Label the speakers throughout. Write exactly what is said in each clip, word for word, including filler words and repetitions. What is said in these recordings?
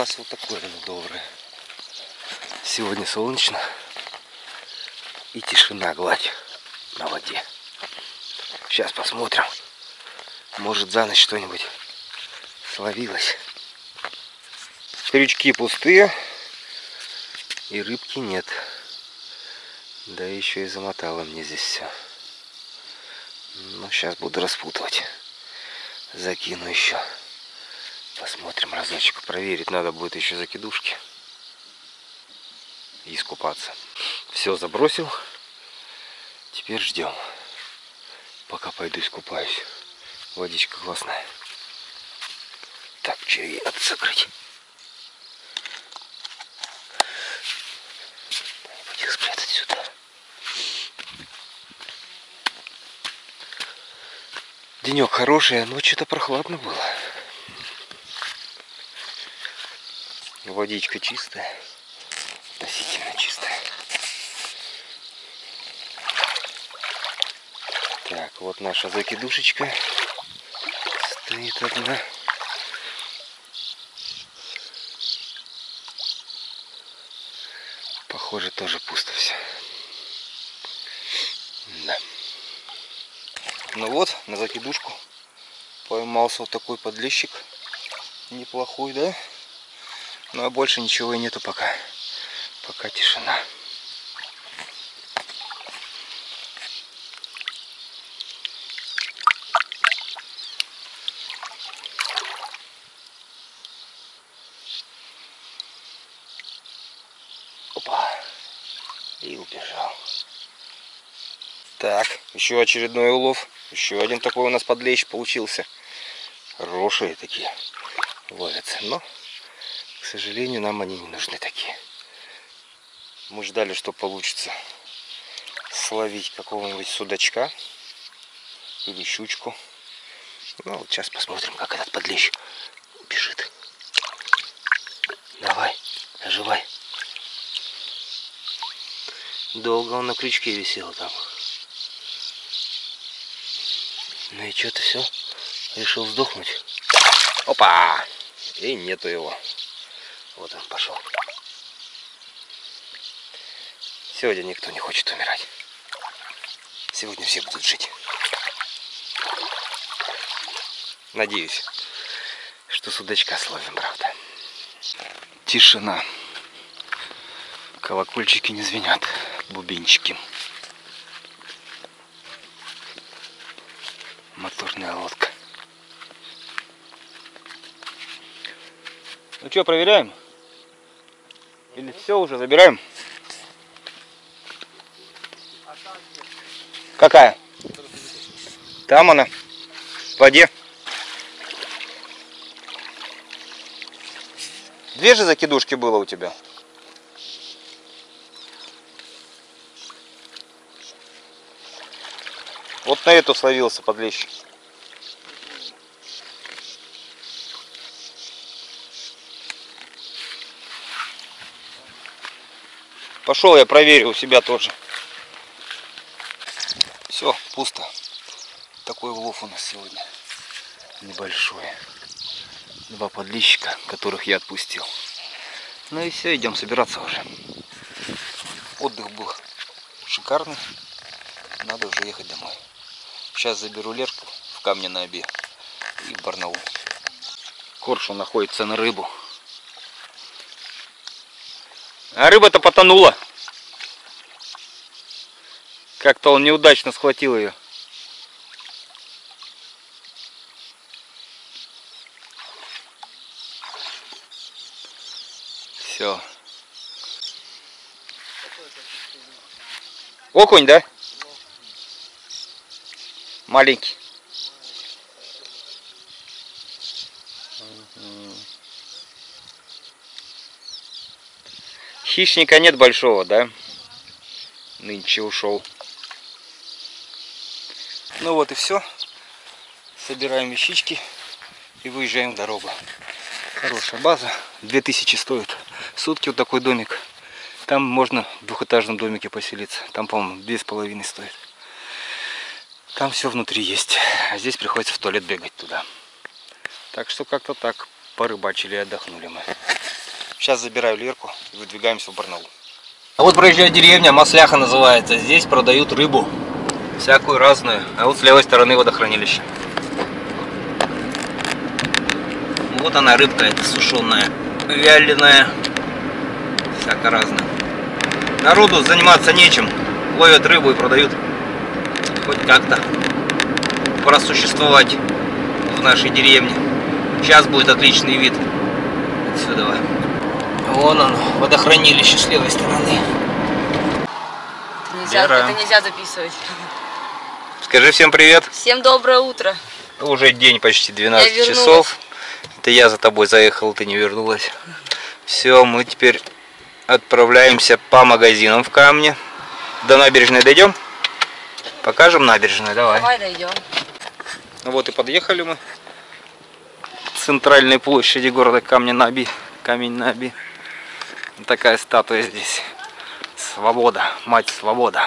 Speaker 1: нас вот такое оно доброе. Сегодня солнечно и тишина, гладь на воде. Сейчас посмотрим. Может, за ночь что-нибудь словилось. Крючки пустые и рыбки нет. Да еще и замотало мне здесь все. Ну, сейчас буду распутывать. Закину еще. Посмотрим разочек. Проверить надо будет еще закидушки. И искупаться. Все, забросил. Теперь ждем. Пока пойду искупаюсь. Водичка классная. Так, червей надо закрыть. Их спрятать сюда. Денек хороший, но что-то прохладно было. Водичка чистая. Относительно чистая. Так, вот наша закидушечка. Стоит одна. Похоже, тоже пусто все. Да. Ну вот, на закидушку поймался вот такой подлещик. Неплохой, да? Ну а больше ничего и нету пока. Пока тишина. Опа. И убежал. Так, еще очередной улов. Еще один такой у нас подлещ получился. Хорошие такие ловятся. Но, к сожалению, нам они не нужны такие. Мы ждали, что получится словить какого-нибудь судачка или щучку. Ну, вот сейчас посмотрим, как этот подлещ бежит. Давай, оживай. Долго он на крючке висел там. Ну и что-то все. Решил сдохнуть. Опа! И нету его. Вот он пошел. Сегодня никто не хочет умирать. Сегодня все будут жить. Надеюсь, что судачка словим, правда. Тишина. Колокольчики не звенят. Бубенчики. Моторная лодка. Ну что, проверяем? Или все уже забираем? Какая? Там она. В воде. Две же закидушки было у тебя. Вот на эту словился подлещик. Пошел я проверю у себя тоже. Все, пусто. Такой улов у нас сегодня. Небольшой. Два подлещика, которых я отпустил. Ну и все, идем собираться уже. Отдых был шикарный. Надо уже ехать домой. Сейчас заберу Лерку в Камне на Оби и в Барнаул. Коршун находится на рыбу. А рыба-то потонула. Как-то он неудачно схватил ее. Все. Окунь, да? Маленький. Хищника нет большого, да? Нынче ушел. Ну вот и все. Собираем вещички и выезжаем в дорогу. Хорошая база. две тысячи стоит. Сутки вот такой домик. Там можно в двухэтажном домике поселиться. Там, по-моему, две с половиной стоит. Там все внутри есть. А здесь приходится в туалет бегать туда. Так что как-то так порыбачили и отдохнули мы. Сейчас забираю Лерку и выдвигаемся в Барнаул. А вот проезжая деревня, Масляха называется. Здесь продают рыбу. Всякую разную. А вот с левой стороны водохранилище. Вот она, рыбка эта сушеная, вяленая. Всяко разная. Народу заниматься нечем. Ловят рыбу и продают. Хоть как-то просуществовать в нашей деревне. Сейчас будет отличный вид отсюда. Вон оно, водохранилище с левой стороны.
Speaker 2: Это нельзя, это нельзя записывать.
Speaker 1: Скажи всем привет.
Speaker 2: Всем доброе утро.
Speaker 1: Уже день почти двенадцать часов. Это я за тобой заехал, ты не вернулась. Все, мы теперь отправляемся по магазинам в Камне. До набережной дойдем? Покажем набережную, давай.
Speaker 2: Давай дойдем.
Speaker 1: Ну вот и подъехали мы к центральной площади города Камня-на-Оби. Камень-на-Оби. Такая статуя здесь. Свобода, мать свобода.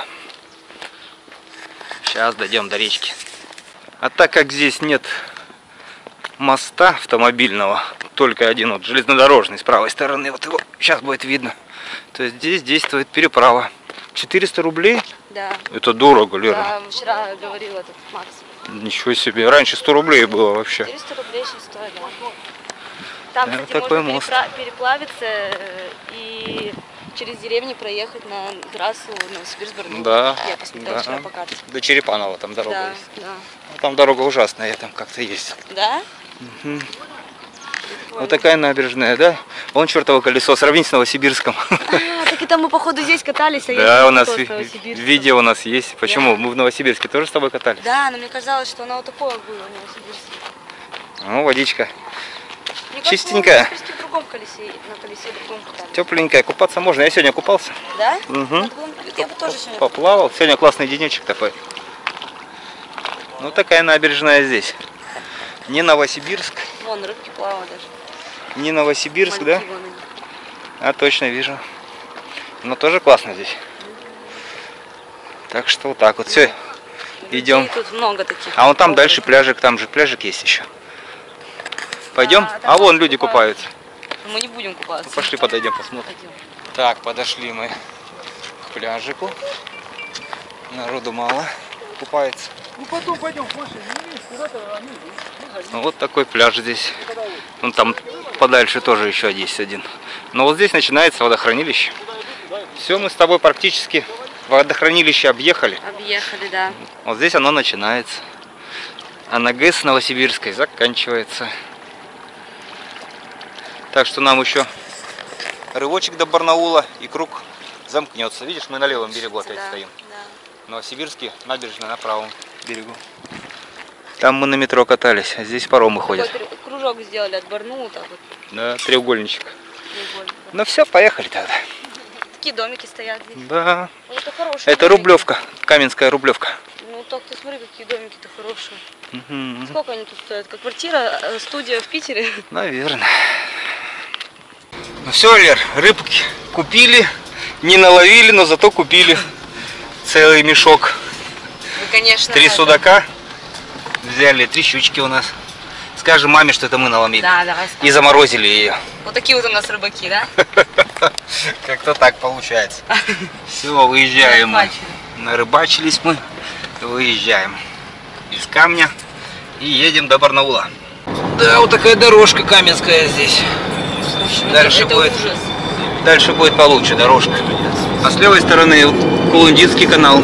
Speaker 1: Сейчас дойдем до речки. А так как здесь нет моста автомобильного, только один вот железнодорожный с правой стороны, вот его сейчас будет видно, то здесь действует переправа. четыреста рублей?
Speaker 2: Да. Это
Speaker 1: дорого, Лера.
Speaker 2: Да, вчера говорил этот Макс.
Speaker 1: Ничего себе, раньше сто рублей было вообще.
Speaker 2: четыреста рублей сейчас стоит, да. Там,
Speaker 1: Это
Speaker 2: кстати,
Speaker 1: такой
Speaker 2: можно
Speaker 1: мост.
Speaker 2: переплавиться и через деревню проехать на трассу Новосибирск-Барнаул.
Speaker 1: Да,
Speaker 2: я посмотрела
Speaker 1: да.
Speaker 2: вчера по карте.
Speaker 1: До Черепанова там дорога
Speaker 2: Да,
Speaker 1: есть.
Speaker 2: да.
Speaker 1: Там дорога ужасная, я там как-то ездил.
Speaker 2: Да?
Speaker 1: Угу. Вот такая набережная, да? Вон чертово колесо, сравнить с Новосибирском.
Speaker 2: А, так это мы, походу, здесь катались, а я
Speaker 1: Да,
Speaker 2: не
Speaker 1: у нас
Speaker 2: с
Speaker 1: ви
Speaker 2: Новосибирска.
Speaker 1: видео у нас есть. Почему?
Speaker 2: Да.
Speaker 1: Мы в Новосибирске тоже с тобой катались?
Speaker 2: Да, но мне казалось, что оно вот такое было в Новосибирске.
Speaker 1: Ну, водичка.
Speaker 2: Мне кажется,
Speaker 1: Чистенькая.
Speaker 2: мы в Новосибирске в другом колесе, на колесе другом катались.
Speaker 1: Тепленькая, купаться можно. Я сегодня купался.
Speaker 2: Да?
Speaker 1: Угу.
Speaker 2: Я бы тоже сегодня
Speaker 1: Поплавал. Сегодня классный денечек такой. Ну, такая набережная здесь. Не Новосибирск.
Speaker 2: Вон, рыбки плавают даже.
Speaker 1: Не Новосибирск,
Speaker 2: Мальки
Speaker 1: да?
Speaker 2: вон они.
Speaker 1: А, точно вижу. Но тоже классно здесь. Так что вот так вот. Все, идем.
Speaker 2: Тут много таких.
Speaker 1: А вон там дальше пляжик, там же пляжик есть еще. Пойдем?
Speaker 2: А,
Speaker 1: А, вон люди купаются.
Speaker 2: Мы не будем купаться.
Speaker 1: Ну, пошли подойдем, посмотрим.
Speaker 2: Пойдем.
Speaker 1: Так, подошли мы к пляжику. Народу мало купается.
Speaker 3: Ну потом пойдем в машине, куда-то они.
Speaker 1: Ну, вот такой пляж здесь. Вон там подальше тоже еще есть один. Но вот здесь начинается водохранилище. Все, мы с тобой практически водохранилище объехали.
Speaker 2: Объехали, да.
Speaker 1: Вот здесь оно начинается. А на ГЭС Новосибирской заканчивается. Так что нам еще рывочек до Барнаула и круг замкнется. Видишь, мы на левом берегу опять
Speaker 2: Да,
Speaker 1: стоим.
Speaker 2: да.
Speaker 1: Новосибирский, набережная на правом берегу. Там мы на метро катались, а здесь паромы ходят.
Speaker 2: Такой кружок сделали от Барнаула, так вот.
Speaker 1: Да, треугольничек.
Speaker 2: треугольник.
Speaker 1: Ну все, поехали тогда.
Speaker 2: Такие домики стоят здесь.
Speaker 1: Да.
Speaker 2: Ну, это хорошие
Speaker 1: Это
Speaker 2: домики.
Speaker 1: Рублевка, Каменская Рублевка.
Speaker 2: Ну так ты смотри, какие домики-то хорошие.
Speaker 1: Угу.
Speaker 2: Сколько они тут стоят? Как квартира, э, студия в Питере?
Speaker 1: Наверное. Ну все, Лер, рыбки купили, не наловили, но зато купили целый мешок.
Speaker 2: Вы, конечно,
Speaker 1: Три
Speaker 2: это-
Speaker 1: судака взяли, три щучки у нас. Скажем маме, что это мы наломили.
Speaker 2: Да, давай.
Speaker 1: И заморозили ее.
Speaker 2: Вот такие вот у нас рыбаки, да?
Speaker 1: Как-то так получается. Все, выезжаем мы.
Speaker 2: Нарыбачили.
Speaker 1: Нарыбачились мы. Выезжаем из Камня и едем до Барнаула. Да, вот такая дорожка каменская здесь. Дальше
Speaker 2: это
Speaker 1: будет,
Speaker 2: ужас.
Speaker 1: дальше будет получше дорожка. А с левой стороны вот Кулундинский канал,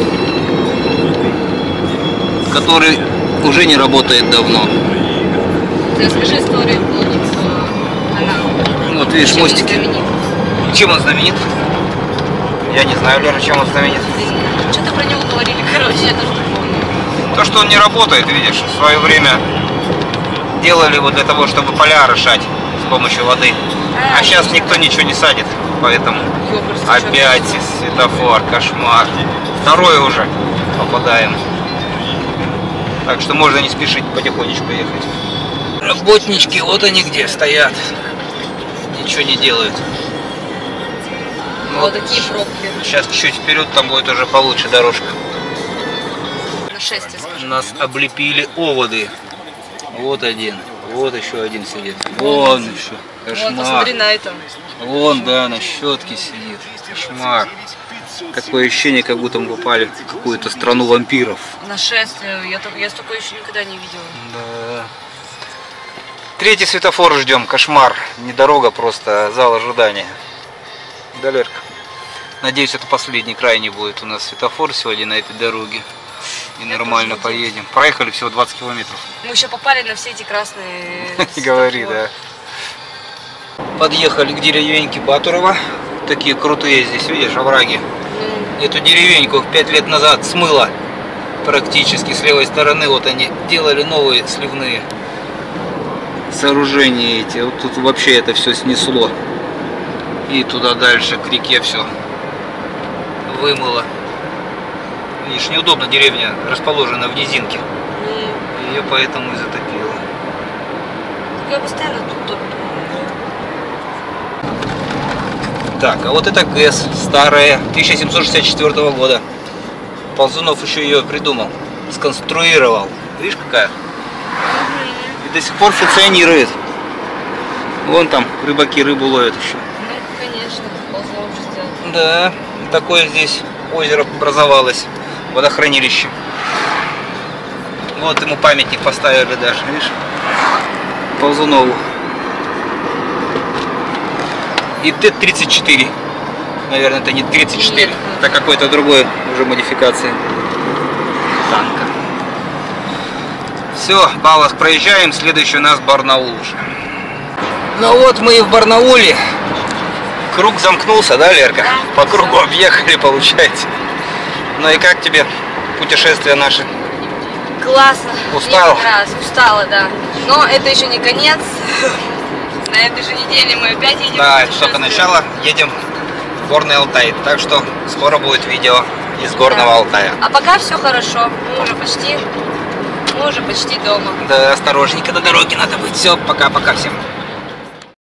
Speaker 1: который уже не работает давно.
Speaker 2: Ты расскажи историю Кулундинского канала.
Speaker 1: Вот видишь,
Speaker 2: Чем он
Speaker 1: мостики.
Speaker 2: знаменит?
Speaker 1: Чем он знаменит? Я не знаю, Лера, чем он знаменит.
Speaker 2: Что-то про него говорили, короче, я тоже не помню.
Speaker 1: То, что он не работает, видишь, в свое время делали вот для того, чтобы поля орошать с помощью воды.
Speaker 2: А,
Speaker 1: А сейчас
Speaker 2: точно.
Speaker 1: никто ничего не садит, поэтому
Speaker 2: Ёпрст,
Speaker 1: опять светофор, кошмар. Второй уже попадаем. Так что можно не спешить, потихонечку ехать. Работнички, вот они где стоят. Ничего не делают.
Speaker 2: Вот такие пробки.
Speaker 1: Сейчас чуть вперед, там будет уже получше дорожка.
Speaker 2: На шествие, скажем.
Speaker 1: Нас облепили оводы. Вот один, Вот еще один сидит. Вон еще.
Speaker 2: Вот,
Speaker 1: Кошмар.
Speaker 2: посмотри на это.
Speaker 1: Вон, да, на щетке сидит. Кошмар. Такое ощущение, как будто мы попали в какую-то страну вампиров.
Speaker 2: Нашествие. Я, так- я столько еще никогда не видела.
Speaker 1: Да. Третий светофор ждем. Кошмар. Не дорога, просто а зал ожидания. Да, Лерка? Надеюсь, это последний крайний будет у нас светофор сегодня на этой дороге. И
Speaker 2: Я
Speaker 1: нормально
Speaker 2: тоже надеюсь.
Speaker 1: поедем. Проехали всего двадцать километров.
Speaker 2: Мы еще попали на все эти красные...
Speaker 1: Не говори,
Speaker 2: светофоры.
Speaker 1: да. Подъехали к деревеньке Батурова. Такие крутые здесь, видишь, овраги.
Speaker 2: Ну,
Speaker 1: Эту деревеньку пять лет назад смыло практически с левой стороны. Вот они делали новые сливные сооружения эти. Вот тут вообще это все снесло. И туда дальше к реке все вымыло. Видишь, неудобно, деревня расположена в низинке.
Speaker 2: ну,
Speaker 1: Ее поэтому и затопило.
Speaker 2: я постоянно тут топлю.
Speaker 1: Так, а вот это ГЭС, старая, тысяча семьсот шестьдесят четвёртого года. Ползунов еще ее придумал, сконструировал. Видишь, какая? И до сих пор функционирует. Вон там рыбаки рыбу ловят еще.
Speaker 2: Ну, конечно, ползунок уже сделал.
Speaker 1: Да, такое здесь озеро образовалось, водохранилище. Вот ему памятник поставили даже, видишь? Ползунову. И Т тридцать четыре. Наверное, это не тридцать четыре,
Speaker 2: Нет.
Speaker 1: это какой-то другой уже модификации танка. Все, Балах проезжаем, следующий у нас Барнаул уже. Ну вот мы и в Барнауле. Круг замкнулся, да, Лерка?
Speaker 2: Да.
Speaker 1: По кругу объехали, получается. Ну и как тебе путешествия наши?
Speaker 2: Классно.
Speaker 1: Устал?
Speaker 2: Мне понравилось. Устала, да. Но это еще не конец. На этой же неделе мы опять едем.
Speaker 1: Да,
Speaker 2: в
Speaker 1: это только
Speaker 2: путешествие.
Speaker 1: начало. Едем в Горный Алтай. Так что скоро будет видео из Горного
Speaker 2: Да.
Speaker 1: Алтая.
Speaker 2: А пока все хорошо. Мы уже почти, мы уже почти дома.
Speaker 1: Да, осторожненько на дороге надо быть. Все, пока-пока всем.